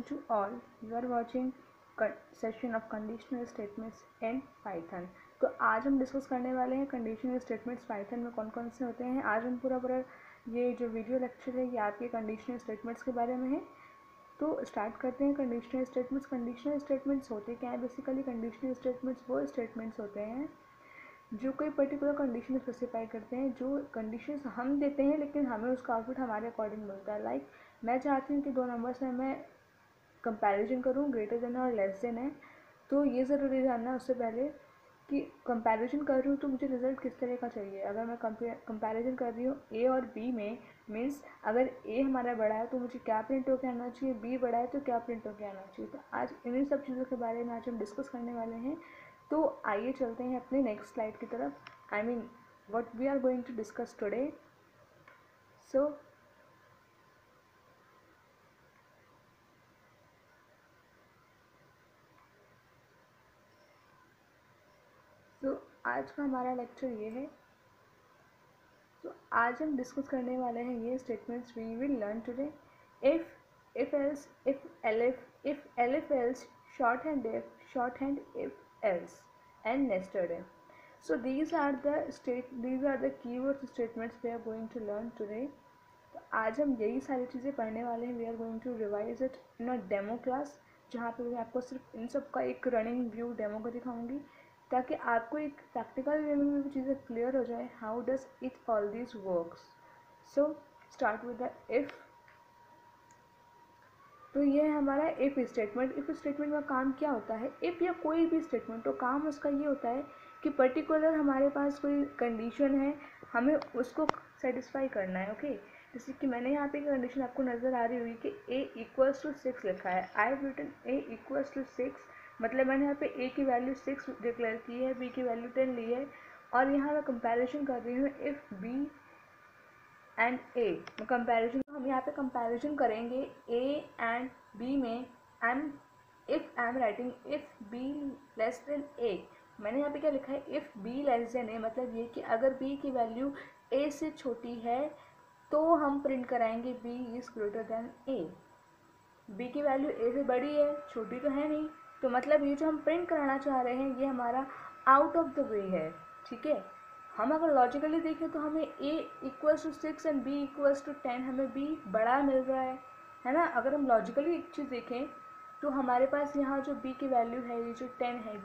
to all. You are watching session of conditional statements in Python. तो आज हम discuss करने वाले हैं कंडीशनल स्टेटमेंट्स पाइथन में कौन कौन से होते हैं। आज हम पूरा ये जो वीडियो लेक्चर है ये आपके कंडीशनल स्टेटमेंट्स के बारे में है। तो स्टार्ट करते हैं। कंडीशनल स्टेटमेंट्स होते क्या है? बेसिकली कंडीशनल स्टेटमेंट्स वो स्टेटमेंट्स होते हैं जो कोई पर्टिकुलर कंडीशन स्पेसिफाई करते हैं, जो कंडीशंस हम देते हैं लेकिन हमें उसका आउटपुट हमारे अकॉर्डिंग मिलता है। लाइक मैं चाहती हूँ कि दो नंबर्स में मैं कंपैरिजन करूँ, ग्रेटर देन और लेस देन है, तो ये ज़रूरी जानना है उससे पहले कि कंपैरिजन कर रही हूँ तो मुझे रिजल्ट किस तरह का चाहिए। अगर मैं कंपैरिजन कर रही हूँ ए और बी में, मीन्स अगर ए हमारा बड़ा है तो मुझे क्या प्रिंट होकर आना चाहिए, बी बड़ा है तो क्या प्रिंट होकर आना चाहिए। तो आज इन्हीं सब चीज़ों के बारे में आज हम डिस्कस करने वाले हैं। तो आइए चलते हैं अपने नेक्स्ट स्लाइड की तरफ। I mean what we are going to discuss today. So आज का हमारा लेक्चर ये है। तो आज हम डिस्कस करने वाले हैं ये statements we will learn today. If else, if elif else, short hand if else and nested if. So these are the keyword statements we are going to learn today. तो आज हम यही सारी चीज़ें पढ़ने वाले हैं। We are going to revise it in a demo class, जहाँ पे मैं आपको सिर्फ इन सब का एक रनिंग व्यू डेमो को दिखाऊंगी, ताकि आपको एक प्रैक्टिकल वे में भी चीज़ें क्लियर हो जाए how does it all this works. So start with the if. तो ये है हमारा इफ़ स्टेटमेंट। इफ़ स्टेटमेंट का काम क्या होता है? इफ़ या कोई भी स्टेटमेंट, तो काम उसका ये होता है कि पर्टिकुलर हमारे पास कोई कंडीशन है, हमें उसको सेटिस्फाई करना है। ओके, जैसे कि मैंने यहाँ पे कंडीशन आपको नज़र आ रही हुई कि a इक्वल्स टू 6 लिखा है। I have written a equals to 6, मतलब मैंने यहाँ पे a की वैल्यू 6 डिक्लेयर की है, b की वैल्यू 10 ली है, और यहाँ मैं कंपैरिजन कर रही हूँ if b and a. Comparison, हम यहाँ पे कंपैरिजन करेंगे a एंड b में। If I am writing if b less than a, मैंने यहाँ पे क्या लिखा है? If b less than a, मतलब ये कि अगर b की वैल्यू a से छोटी है तो हम प्रिंट कराएंगे b is greater than a। b की वैल्यू a से बड़ी है, छोटी तो है नहीं, तो मतलब ये जो हम प्रिंट कराना चाह रहे हैं ये हमारा आउट ऑफ द वे है। ठीक है, हम अगर लॉजिकली देखें तो हमें a equals to 6 and b equals to 10, हमें b बड़ा मिल रहा है ना। अगर हम लॉजिकली एक चीज़ देखें तो हमारे पास यहाँ जो b की वैल्यू है, ये जो 10 है,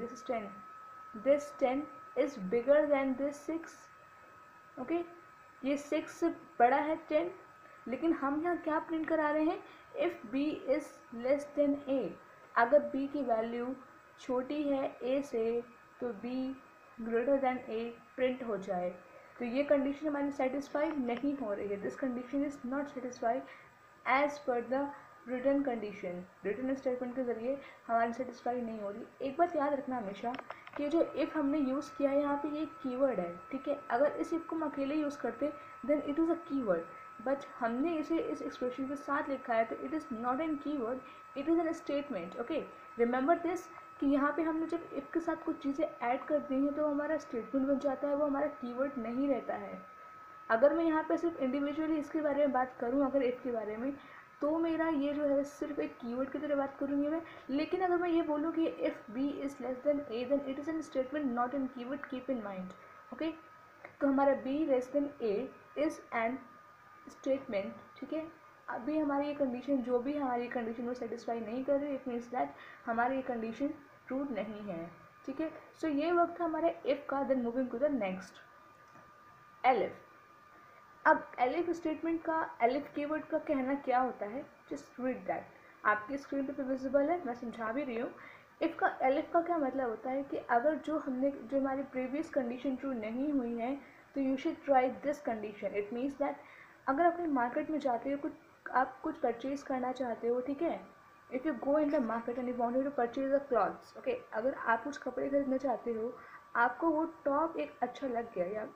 this 10 is bigger than this 6। Okay, ये 6 से बड़ा है 10, लेकिन हम यहाँ क्या प्रिंट करा रहे हैं? If b is less than a, अगर b की वैल्यू छोटी है a से तो b greater than a print हो जाए। तो ये कंडीशन हमारी सेटिस्फाई नहीं हो रही है। This condition is not satisfied as per the return condition. Return statement के ज़रिए हमारी सेटिस्फाई नहीं हो रही। एक बात याद रखना हमेशा कि जो इफ़ हमने यूज़ किया है यहाँ पे ये कीवर्ड है। ठीक है, अगर इस इफ़ को हम अकेले यूज़ करते then it is a keyword, but हमने इसे इस एक्सप्रेशन के साथ लिखा है तो it is not an keyword, it is an statement. Okay, remember this कि यहाँ पे हमने जब इफ़ के साथ कुछ चीज़ें ऐड कर दी हैं तो हमारा स्टेटमेंट बन जाता है, वो हमारा कीवर्ड नहीं रहता है। अगर मैं यहाँ पे सिर्फ इंडिविजुअली इसके बारे में बात करूँ, अगर इफ़ के बारे में, तो मेरा ये जो है सिर्फ एक कीवर्ड की तरह बात करूँगी मैं। लेकिन अगर मैं ये बोलूँ कि if b is less than a then it is an statement not an keyword, keep in mind. Okay, तो हमारा b less than a is an statement. ठीक है, अभी हमारी ये कंडीशन, जो भी हमारी कंडीशन वो सेटिस्फाई नहीं कर रही, इट मीन्स दैट हमारी ये कंडीशन ट्रू नहीं है। ठीक है, सो ये वक्त हमारे इफ़ का। Then moving to the next, elif. अब एलिफ स्टेटमेंट का, एलिफ कीवर्ड का कहना क्या होता है? जस्ट रीड दैट, आपकी स्क्रीन पे विजिबल है, मैं समझा भी रही हूँ। इफ़ का, एलिफ का क्या मतलब होता है कि अगर जो हमारी प्रीवियस कंडीशन ट्रू नहीं हुई है तो you should try this condition. It means that अगर अपने मार्केट में जाते हो, आप कुछ परचेज करना चाहते हो, ठीक है, if you go in the market and you wanted to purchase a clothes, okay, अगर आप कुछ कपड़े खरीदना चाहते हो, आपको वो टॉप एक अच्छा लग गया, या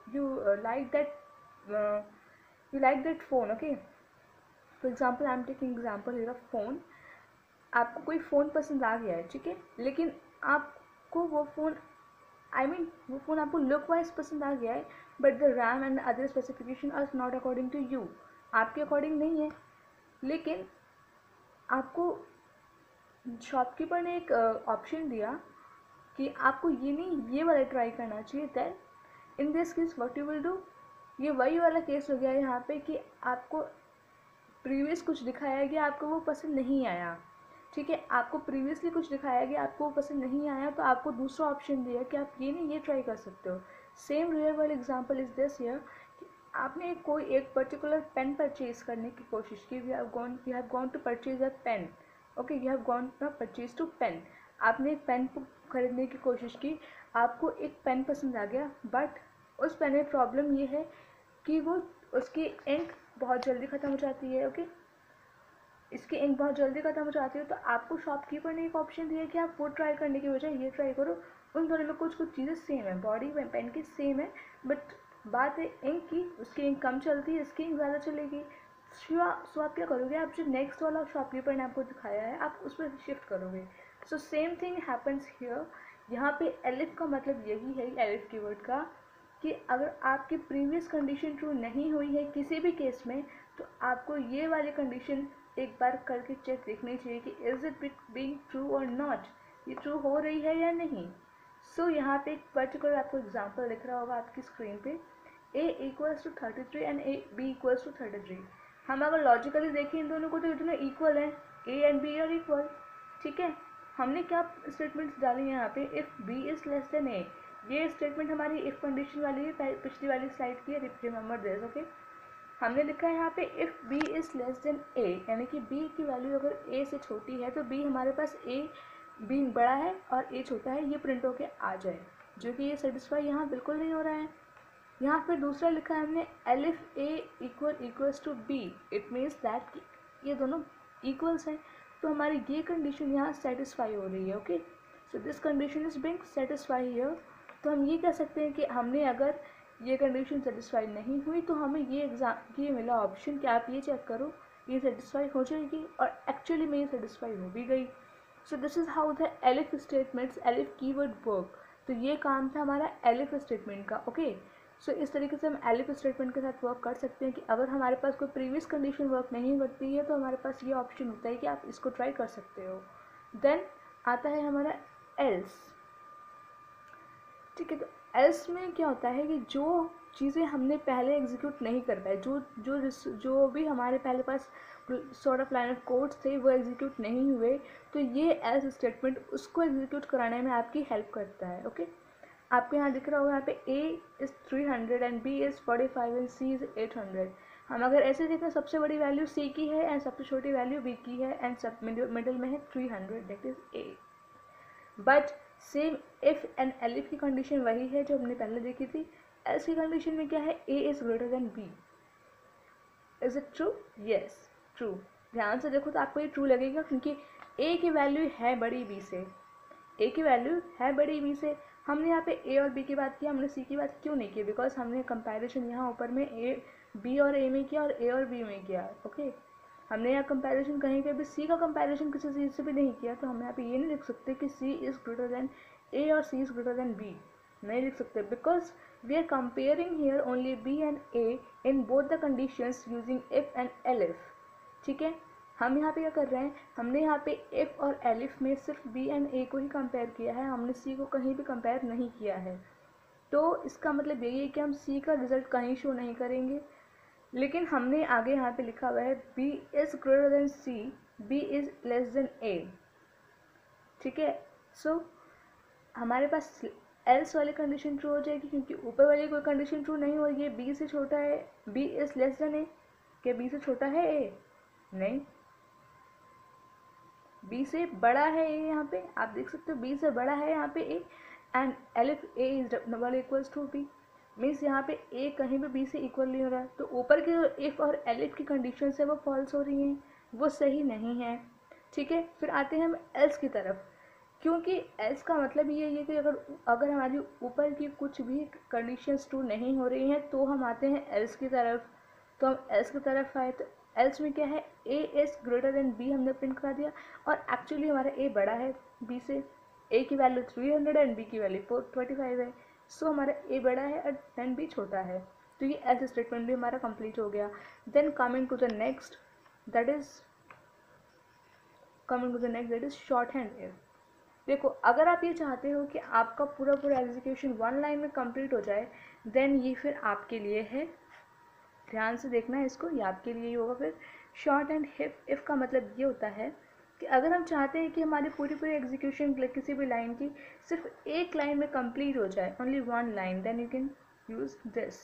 you like that phone, okay, for example I'm taking example here of phone। आपको कोई फ़ोन पसंद आ गया है, ठीक है, लेकिन आपको वो फ़ोन, वो फ़ोन आपको लुक वाइज पसंद आ गया है, but the RAM and other specification are not according to you, आपके अकॉर्डिंग नहीं है, लेकिन आपको वो फ़ोन, वो फ़ोन आपको लुक वाइज पसंद आ गया है, but the RAM and other specification are not according to you, आपके अकॉर्डिंग नहीं है, लेकिन आपको शॉपकीपर ने एक ऑप्शन दिया कि आपको ये नहीं ये वाला ट्राई करना चाहिए, then in this case what you will do, ये वही वाला केस हो गया यहाँ पे कि आपको प्रीवियस कुछ दिखाया गया, आपको वो पसंद नहीं आया, ठीक है, आपको प्रीवियसली कुछ दिखाया गया, आपको वो पसंद नहीं आया, तो आपको दूसरा ऑप्शन दिया कि आप ये नहीं ये ट्राई कर सकते हो। Same real world example is this here, आपने कोई एक पर्टिकुलर पेन परचेज करने की कोशिश की, you have gone to purchase a pen, okay, you have gone to purchase two pen, आपने एक पेन खरीदने की कोशिश की, आपको एक पेन पसंद आ गया, बट उस पेन में प्रॉब्लम ये है कि वो उसकी इंक बहुत जल्दी ख़त्म हो जाती है, ओके, इसकी इंक बहुत जल्दी ख़त्म हो जाती है, तो आपको शॉपकीपर ने एक ऑप्शन दिया कि आप वो ट्राई करने की बजाय ये ट्राई करो, उन दोनों में कुछ कुछ चीज़ें सेम है, बॉडी पेन की सेम है, बट बात है इंक की, उसकी इंक कम चलती है, इसकी इंक ज़्यादा चलेगी। सो आप क्या करोगे, आप जो नेक्स्ट वाला शॉपकीपर ने आपको दिखाया है आप उस पर शिफ्ट करोगे। So same thing happens here, यहाँ पे एलिफ का मतलब यही है, एलिफ कीवर्ड का, कि अगर आपकी प्रीवियस कंडीशन ट्रू नहीं हुई है किसी भी केस में, तो आपको ये वाली कंडीशन एक बार करके चेक देखनी चाहिए कि इज इट बीइंग ट्रू और नॉट, ये ट्रू हो रही है या नहीं। सो यहाँ पे एक पर्टिकुलर आपको एग्जांपल दिख रहा होगा आपकी स्क्रीन पे, a equals to 33 and b equals to 33। हम अगर लॉजिकली देखें इन दोनों को तो ये दोनों इक्वल हैं, a and b are equal, ठीक है। हमने क्या स्टेटमेंट्स डाली हैं यहाँ पे, if b is less than a, ये स्टेटमेंट हमारी इफ़ कंडीशन वाली है, पिछली वाली स्लाइड की है, रिमेंबर दिस, ओके। हमने लिखा है यहाँ पे if b is less than a, यानी कि b की वैल्यू अगर a से छोटी है तो b हमारे पास b बड़ा है और a छोटा है, ये प्रिंट होके आ जाए, जो कि ये सेटिस्फाई यहाँ बिल्कुल नहीं हो रहा है। यहाँ पे दूसरा लिखा है हमने elif a equals to b, it means that कि ये दोनों इक्वल्स हैं, तो हमारी ये कंडीशन यहाँ सेटिस्फाई हो रही है, okay. So this condition is being satisfy here. तो हम ये कह सकते हैं कि हमने अगर ये कंडीशन सेटिस्फाई नहीं हुई तो हमें ये मिला ऑप्शन कि आप ये चेक करो ये सेटिस्फाई हो जाएगी, और एक्चुअली में ये सेटिस्फाई हो भी गई। So this is how the elif statements, elif keyword work. तो ये काम था हमारा एलिफ स्टेटमेंट का, ओके। सो इस तरीके से हम एलिफ स्टेटमेंट के साथ वर्क कर सकते हैं कि अगर हमारे पास कोई प्रीवियस कंडीशन वर्क नहीं करती है तो हमारे पास ये ऑप्शन होता है कि आप इसको ट्राई कर सकते हो। देन आता है हमारा एल्स, ठीक है। तो एल्स में क्या होता है कि जो चीज़ें हमने पहले एग्जीक्यूट नहीं कर पाए, जो भी हमारे पहले पास sort of line of codes थे वो एग्जीक्यूट नहीं हुए, तो ये एल्स स्टेटमेंट उसको एग्जीक्यूट कराने में आपकी हेल्प करता है, ओके। आपको यहाँ दिख रहा होगा, यहाँ पे a is 300 and b is 45 and c is 800। हम अगर ऐसे देखें सबसे बड़ी वैल्यू c की है एंड सबसे छोटी वैल्यू b की है एंड सब मिडिल में है 300, that is a। But same if and elif की कंडीशन वही है जो हमने पहले देखी थी। एल्स की कंडीशन में क्या है, a is greater than b, is it true, yes true. ध्यान से देखो तो आपको ये ट्रू लगेगा क्योंकि a की वैल्यू है बड़ी b से, a की वैल्यू है बड़ी b से। हमने यहाँ पे a और b की बात की, हमने c की बात क्यों नहीं की, बिकॉज हमने कंपैरिजन यहाँ ऊपर में b और a में किया और a और b में किया, ओके। हमने यहाँ कंपैरिजन कहीं पे भी c का कंपैरिजन किसी चीज़ से भी नहीं किया, तो हम यहाँ पे ये नहीं लिख सकते कि c is greater than a और c is greater than b, नहीं लिख सकते, because we are comparing here only b and a in both the conditions using if and elif, ठीक है। हम यहाँ पे क्या कर रहे हैं, हमने यहाँ पे इफ़ और एलिफ में सिर्फ b एंड a को ही कंपेयर किया है, हमने c को कहीं भी कंपेयर नहीं किया है। तो इसका मतलब यही है कि हम c का रिजल्ट कहीं शो नहीं करेंगे, लेकिन हमने आगे यहाँ पे लिखा हुआ है b is greater than c, b is less than a, ठीक है। सो हमारे पास एल्स वाली कंडीशन ट्रू हो जाएगी क्योंकि ऊपर वाली कोई कंडीशन ट्रू नहीं हो रही है, b से छोटा है, b is less than a, क्या b से छोटा है a, नहीं, b से बड़ा है a, यहाँ पे आप देख सकते हो b से बड़ा है यहाँ पे a, and elif a is double equals to b, means यहाँ पे a कहीं भी b से इक्वल नहीं हो रहा है, तो ऊपर की जो इफ़ और एलिफ की कंडीशन है वो फॉल्स हो रही हैं, वो सही नहीं है, ठीक है। फिर आते हैं हम एल्स की तरफ, क्योंकि एल्स का मतलब ये है कि अगर हमारी ऊपर की कुछ भी कंडीशंस ट्रू नहीं हो रही हैं तो हम आते हैं एल्स की तरफ। तो हम एल्स की तरफ आए तो एल्स में क्या है, a is greater than b हमने प्रिंट करा दिया, और एक्चुअली हमारा a बड़ा है b से, a की वैल्यू 300 एंड b की वैल्यू 425 है, सो हमारा a बड़ा है और देन b छोटा है, तो ये एल्स स्टेटमेंट भी हमारा कंप्लीट हो गया। Then coming to the next, that is coming to the next that is short hand if. देखो अगर आप ये चाहते हो कि आपका पूरा पूरा एग्जीक्यूशन वन लाइन में कंप्लीट हो जाए, देन ये फिर आपके लिए है, ध्यान से देखना है इसको, ये आपके लिए ही होगा। फिर शॉर्ट एंड इफ का मतलब ये होता है कि अगर हम चाहते हैं कि हमारी पूरी पूरी एग्जीक्यूशन किसी भी लाइन की सिर्फ एक लाइन में कंप्लीट हो जाए, only one line, then you can use this.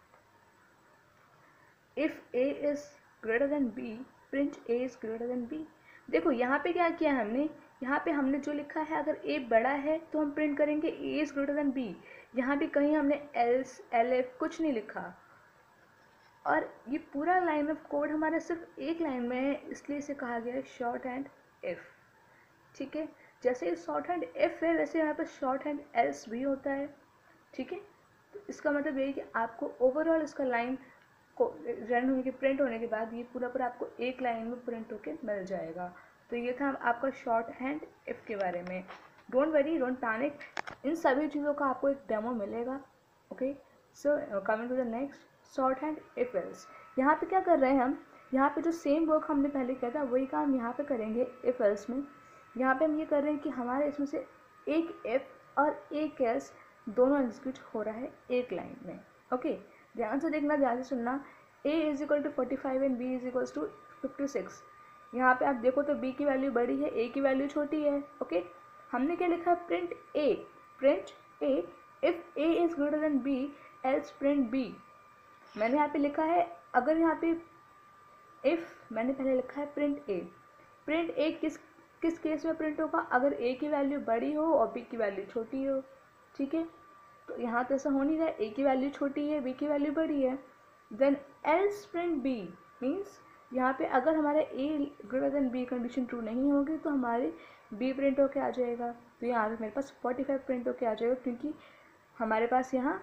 If a is greater than b, print a is greater than b. देखो यहाँ पे क्या किया है हमने, यहाँ पे हमने जो लिखा है अगर ए बड़ा है तो हम प्रिंट करेंगे a is greater than b. यहाँ पे कहीं हमने एल्स एल एफ कुछ नहीं लिखा, और ये पूरा लाइन ऑफ कोड हमारा सिर्फ एक लाइन में है, इसलिए इसे कहा गया है शॉर्ट हैंड इफ। ठीक है, जैसे शॉर्ट हैंड इफ है वैसे यहाँ पर शॉर्ट हैंड एल्स भी होता है। ठीक है, तो इसका मतलब ये है कि आपको ओवरऑल इसका लाइन को रन होने के प्रिंट होने के बाद ये पूरा पूरा आपको एक लाइन में प्रिंट होके मिल जाएगा। तो ये था आपका शॉर्ट हैंड इफ के बारे में। Don't worry, don't panic, in सभी चीज़ों का आपको एक डेमो मिलेगा। Okay, so coming to the next, short hand if else. यहाँ पे क्या कर रहे हैं हम, यहाँ पे जो सेम वर्क हमने पहले किया था वही काम यहाँ पे करेंगे इफ एल्स में। यहाँ पे हम ये कर रहे हैं कि हमारे इसमें से एक इफ और एक एल्स दोनों एग्जीक्यूट हो रहा है एक लाइन में। ओके, ध्यान से देखना, ध्यान से सुनना। a is equal to 45 and b is equal to 56। यहाँ पे आप देखो तो b की वैल्यू बड़ी है, a की वैल्यू छोटी है। ओके, हमने क्या लिखा है, print a if a is greater than b else print b। मैंने यहाँ पे लिखा है, अगर यहाँ पे इफ मैंने पहले लिखा है प्रिंट a किस केस में प्रिंट होगा, अगर a की वैल्यू बड़ी हो और b की वैल्यू छोटी हो। ठीक है, तो यहाँ तो ऐसा हो नहीं रहा है, a की वैल्यू छोटी है b की वैल्यू बड़ी है। Then else print b means यहाँ पे अगर हमारा a greater than b condition true नहीं होगी तो हमारे b प्रिंट होके आ जाएगा। तो यहाँ पे मेरे पास 45 प्रिंट होके आ जाएगा, क्योंकि हमारे पास यहाँ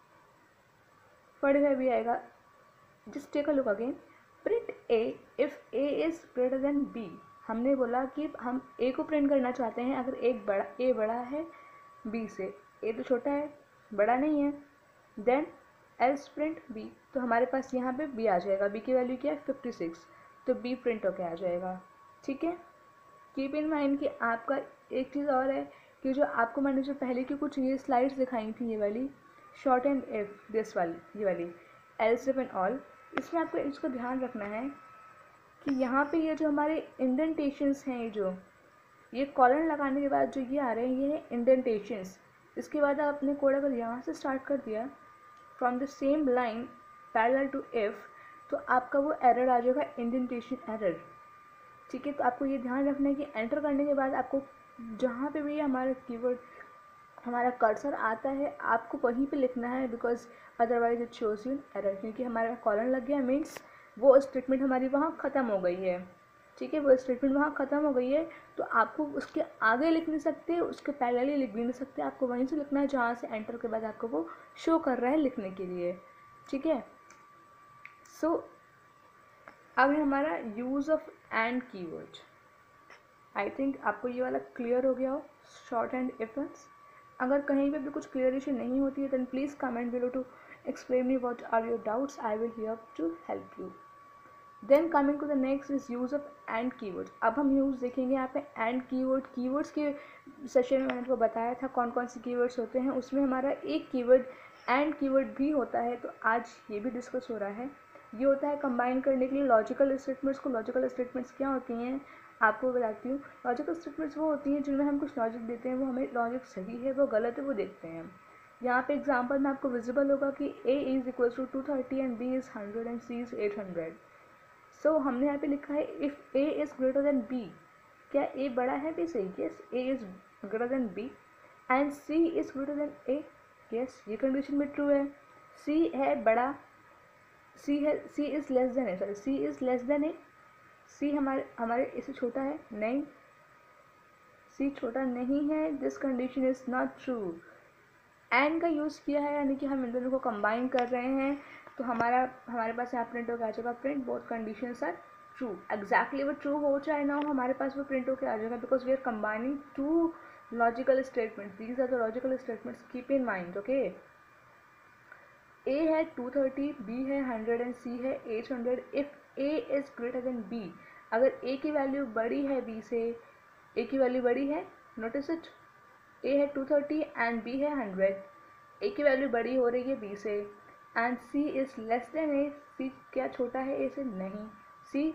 45 भी आएगा। Just take a look again, print a if a is greater than b। हमने बोला कि हम a को प्रिंट करना चाहते हैं अगर a बड़ा है b से, a तो छोटा है, बड़ा नहीं है। देन एल्स प्रिंट b, तो हमारे पास यहाँ पे b आ जाएगा, b की वैल्यू क्या है 56, तो b प्रिंट होके आ जाएगा। ठीक है, कीप इन माइंड कि आपका एक चीज़ और है कि जो आपको मैंने जो पहले की कुछ ये स्लाइड्स दिखाई थी, ये वाली शॉर्ट एंड इफ, दिस वाली, ये वाली एल्स इफ एंड ऑल, इसमें आपको इसको ध्यान रखना है कि यहाँ पे ये जो हमारे इंडेंटेशंस हैं, ये कॉलन लगाने के बाद जो ये आ रहे हैं ये है इंडेंटेशंस। इसके बाद आप अपने कोड अगर यहाँ से स्टार्ट कर दिया from the same line parallel to if, तो आपका वो एरर आ जाएगा इंडेंटेशन एरर। ठीक है, तो आपको ये ध्यान रखना है कि एंटर करने के बाद आपको जहाँ पे भी हमारा कीवर्ड हमारा कर्सर आता है आपको वहीं पे लिखना है, because otherwise it shows you error, क्योंकि हमारा कॉलन लग गया मीन्स वो स्टेटमेंट हमारी वहाँ ख़त्म हो गई है। ठीक है, वो स्टेटमेंट वहाँ ख़त्म हो गई है, तो आपको उसके आगे लिख नहीं सकते, उसके पैरेलली लिख भी नहीं सकते, आपको वहीं से लिखना है जहाँ से एंटर के बाद आपको वो शो कर रहा है लिखने के लिए। ठीक है, सो अब है हमारा use of and keyword. I think आपको ये वाला क्लियर हो गया हो, शॉर्ट एंड इफेंस। अगर कहीं पे भी कुछ क्लियरेशन नहीं होती है then please comment below to explain me what are your doubts, I will here to help you. Then coming to the next is use of and keywords. अब हम यूज़ देखेंगे यहाँ पे एंड कीवर्ड्स के सेशन में मैंने आपको बताया था कौन कौन से कीवर्ड्स होते हैं, उसमें हमारा एक कीवर्ड एंड कीवर्ड भी होता है, तो आज ये भी डिस्कस हो रहा है। ये होता है कंबाइन करने के लिए लॉजिकल स्टेटमेंट्स को। लॉजिकल स्टेटमेंट्स क्या होती हैं आपको बताती हूँ। लॉजिकल स्टेटमेंट्स वो होती हैं जिनमें हम कुछ लॉजिक देते हैं, वो हमें लॉजिक सही है वो गलत है वो देखते हैं। यहाँ पे एग्जांपल में आपको विजिबल होगा कि a is equal to 230 and b is 100 and c is 800। So हमने यहाँ पे लिखा है if a is greater than b, क्या a बड़ा है b से? Yes, a is greater than b and c is greater than a। Yes, ये कंडीशन में ट्रू है। c है बड़ा, c is less than A, sorry c is less than A. c हमारे इससे छोटा है? नहीं, c छोटा नहीं है, this condition is not true. And का यूज़ किया है यानी कि हम इन दोनों को कंबाइन कर रहे हैं, तो हमारे पास यहाँ प्रिंट होकर आ जाएगा print both conditions are true. Exactly वो ट्रू हो चाहे ना हो, हमारे पास वो प्रिंट होकर आ जाएगा because we are combining two logical statements. These are the logical statements, keep in mind. Okay, a है 230, b है 100 एंड c है 800। If a is greater than b, अगर ए की वैल्यू बड़ी है बी से, ए की वैल्यू बड़ी है, नोटिस इट, ए है 230 एंड बी है 100, ए की वैल्यू बड़ी हो रही है बी से, and C is less than A, C क्या छोटा है ए से, नहीं, सी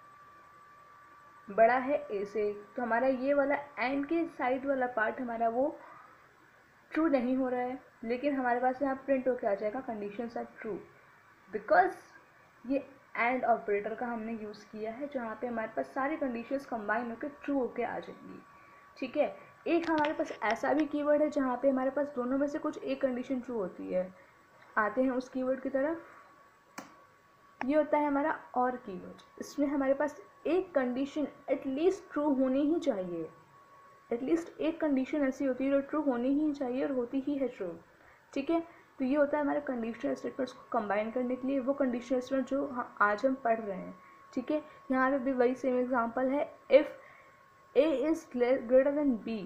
बड़ा है ए से, तो हमारा ये वाला एंड के साइड वाला पार्ट हमारा वो ट्रू नहीं हो रहा है, लेकिन हमारे पास यहाँ प्रिंट होकर आ जाएगा कंडीशंस आर ट्रू, बिकॉज ये एंड ऑपरेटर का हमने यूज़ किया है जहाँ पे हमारे पास सारी कंडीशंस कंबाइन होकर ट्रू होकर आ जाएंगी, ठीक है। एक हमारे पास ऐसा भी कीवर्ड है जहाँ पे हमारे पास दोनों में से कुछ एक कंडीशन ट्रू होती है। आते हैं उस कीवर्ड की तरफ, ये होता है हमारा और कीवर्ड। इसमें हमारे पास एक कंडीशन एटलीस्ट ट्रू होनी ही चाहिए, एटलीस्ट एक कंडीशन ऐसी होती है जो ट्रू होनी ही चाहिए और होती ही है ट्रू, ठीक है। तो ये होता है हमारे कंडीशनल स्टेटमेंट्स को कंबाइन करने के लिए वो कंडीशनल स्टेटमेंट जो आज हम पढ़ रहे हैं, ठीक है। यहाँ पे भी वही सेम एग्जांपल है, if A is greater than B,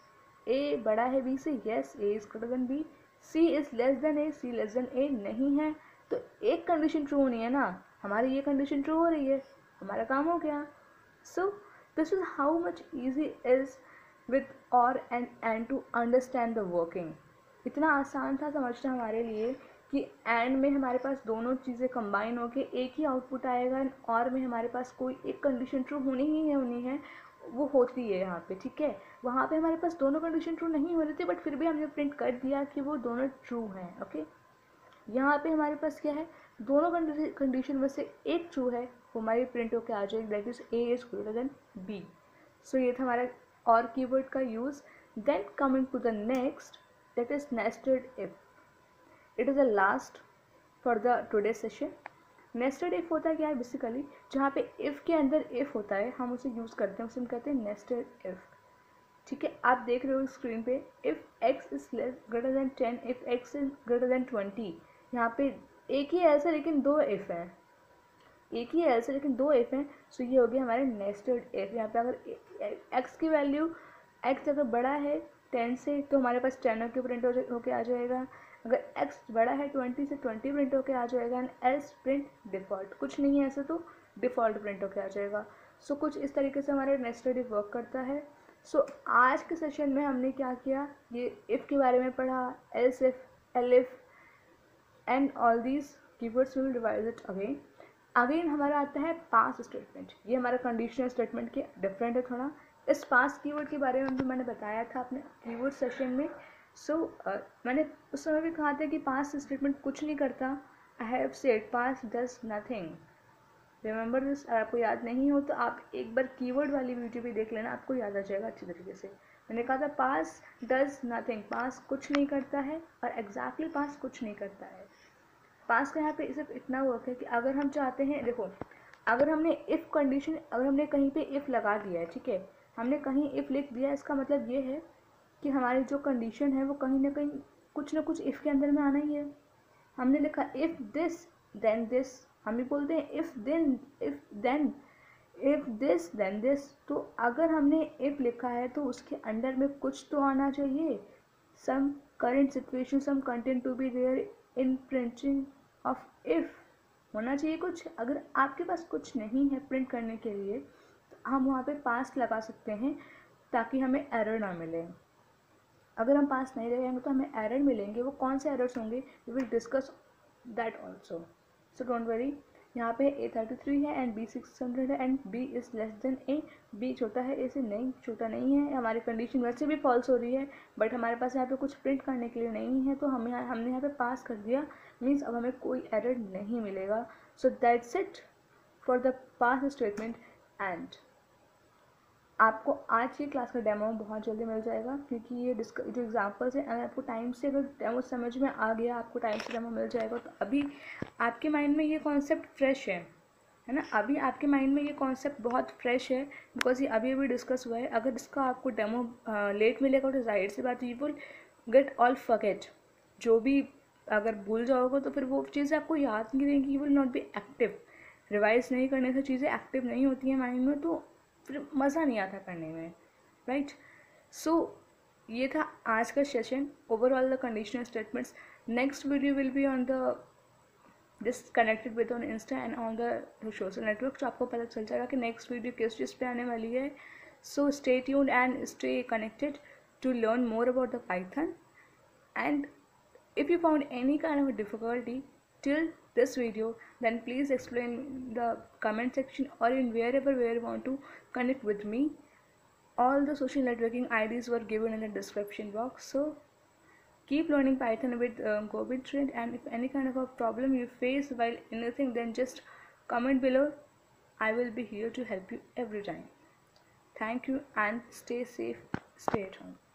A बड़ा है बी से, yes A is greater than B, C is less than A, C less than A नहीं है, तो एक कंडीशन ट्रू होनी है ना, हमारी ये कंडीशन ट्रू हो रही है, हमारा काम हो गया। So this is how much easy is with और and to understand the working. इतना आसान था समझना हमारे लिए कि एंड में हमारे पास दोनों चीज़ें कंबाइन होके एक ही आउटपुट आएगा, और में हमारे पास कोई एक कंडीशन ट्रू होनी है, वो होती है यहाँ पे, ठीक है। वहाँ पे हमारे पास दोनों कंडीशन ट्रू नहीं हो रही थी, बट फिर भी हमने प्रिंट कर दिया कि वो दोनों ट्रू हैं, ओके। यहाँ पे हमारे पास क्या है, दोनों कंडीशन में से एक ट्रू है, वो हमारी प्रिंट होकर आ जाएगी, that is A is greater than B. So ये था हमारा और कीवर्ड का use. Then coming to the next, that is nested if. It is a last for the today session. Nested if होता है क्या है, बेसिकली जहाँ पे इफ़ के अंदर इफ़ होता है हम उसे यूज़ करते हैं, उसे हम कहते हैं नेस्टेड इफ़, ठीक है। आप देख रहे हो स्क्रीन पे, if X is greater than 10, if X is greater than 20, यहाँ पे एक ही एल्स है लेकिन दो इफ़ हैं, एक ही एल्स है लेकिन दो इफ़ हैं, सो ये हो गया हमारे नेस्टेड इफ़। यहाँ पे अगर एक्स की वैल्यू, एक्स अगर बड़ा है 10 से तो हमारे पास 10 होकर प्रिंट होके आ जाएगा, अगर एक्स बड़ा है 20 से 20 प्रिंट होके आ जाएगा, एंड एल्स प्रिंट डिफ़ॉल्ट, कुछ नहीं है ऐसा तो डिफ़ॉल्ट प्रिंट होके आ जाएगा। सो कुछ इस तरीके से हमारे नेस्टेड इफ वर्क करता है। सो आज के सेशन में हमने क्या किया, ये इफ़ के बारे में पढ़ा, else if, elif and all these keywords will revise it again. Again हमारा आता है पास स्टेटमेंट, ये हमारा कंडीशनल स्टेटमेंट के डिफरेंट है थोड़ा। इस पास कीवर्ड के बारे में भी मैंने बताया था अपने कीवर्ड सेशन में। सो मैंने उस समय भी कहा था कि पास स्टेटमेंट कुछ नहीं करता, I have said pass does nothing, remember this. अगर आपको याद नहीं हो तो आप एक बार कीवर्ड वाली वीडियो भी देख लेना, आपको याद आ जाएगा अच्छी तरीके से। मैंने कहा था पास डज नथिंग, पास कुछ नहीं करता है, और एग्जैक्टली पास कुछ नहीं करता है। पास का यहाँ पे सिर्फ इतना वर्क है कि अगर हम चाहते हैं, देखो अगर हमने इफ़ कंडीशन, अगर हमने कहीं पे इफ़ लगा दिया है, ठीक है, हमने कहीं इफ़ लिख दिया, इसका मतलब ये है कि हमारी जो कंडीशन है वो कहीं ना कहीं कुछ ना कुछ इफ़ के अंदर में आना ही है। हमने लिखा इफ़ दिस देन दिस, हम भी बोलते हैं if then, if this then this, तो अगर हमने इफ़ लिखा है तो उसके अंदर में कुछ तो आना चाहिए, some current situation, some content to be there in printing of if, होना चाहिए कुछ। अगर आपके पास कुछ नहीं है प्रिंट करने के लिए तो हम वहाँ पे पास लगा सकते हैं ताकि हमें एरर ना मिले। अगर हम पास नहीं लगाएंगे तो हमें एरर मिलेंगे, वो कौन से एरर्स होंगे, we will discuss that also, so don't worry. यहाँ पे A33 है एंड B600 है and B is less than A, B छोटा है A से, नहीं छोटा नहीं है। हमारी कंडीशन वैसे भी फॉल्स हो रही है, बट हमारे पास यहाँ पे कुछ प्रिंट करने के लिए नहीं है, तो हमने यहाँ पे पास कर दिया, मीन्स अब हमें कोई एरर नहीं मिलेगा। So that's it for the pass statement. And आपको आज की क्लास का डेमो बहुत जल्दी मिल जाएगा, क्योंकि ये जो एग्जांपल्स हैं, अगर आपको टाइम से अगर डेमो समझ में आ गया, आपको टाइम से डेमो मिल जाएगा, तो अभी आपके माइंड में ये कॉन्सेप्ट फ्रेश है ना, अभी आपके माइंड में ये कॉन्सेप्ट बहुत फ्रेश है, बिकॉज ये अभी अभी डिस्कस हुआ है। अगर इसका आपको डेमो लेट मिलेगा तो जाहिर सी बात, you will get all forget, जो भी अगर भूल जाओगे तो फिर वो चीज़ें आपको याद नहीं रहेंगी, you will not be active. Revise नहीं करने से चीज़ें एक्टिव नहीं होती हैं माइंड में, तो फिर मज़ा नहीं आता करने में, राइट। सो ये था आज का session, overall the conditional statements. Next video will be on the just connected with on insta and on the social network, तो आपको पता चल जाएगा कि नेक्स्ट वीडियो किस चीज़ पे आने वाली है. So stay tuned and stay connected to learn more about the Python. And if you found any kind of a difficulty till this video, then please explain in the comment section or in where you want to connect with me. All the social networking IDs were given in the description box. So keep learning Python with GoBitTrade, and if any kind of a problem you face while anything, then just comment below. I will be here to help you every time. Thank you and stay safe, stay at home.